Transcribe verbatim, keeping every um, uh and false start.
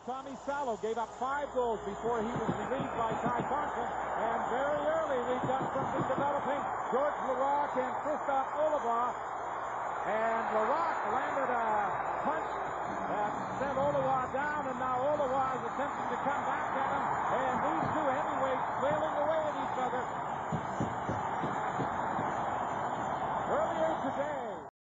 Tommy Salo gave up five goals before he was relieved by Ty Thompson. And very early we've got something developing. George Laraque and Christophe Oliva. And Laraque landed a punch that sent Oliva down, and now Oliva is attempting to come back at him. And these two